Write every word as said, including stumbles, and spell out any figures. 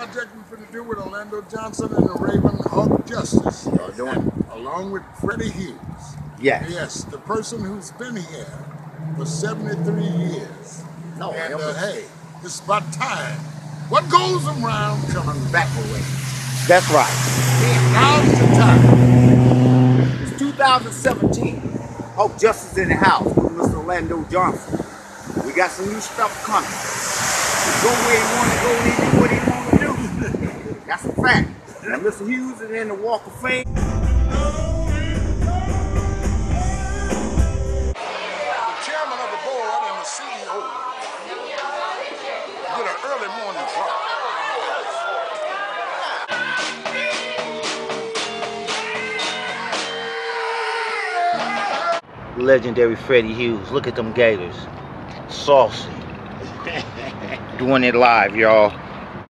project we're going to do with Orlando Johnson and the Rayven Justice. Y'all doing? Along with Freddie Hughes. Yes. Yes, the person who's been here for seventy-three years. No, and uh, hey, it's about time. What goes around coming back away. That's right. Yeah, now's the time. It's two thousand seventeen. Hope Justice in the house with Mister Orlando Johnson. We got some new stuff coming. Go where he want to go and he do what he want to do. That's a fact. Now Mister Hughes is in the Walk of Fame. The chairman of the board and the C E O did an early morning drop. Legendary Freddie Hughes. Look at them gators. Saucy. Doing it live, y'all.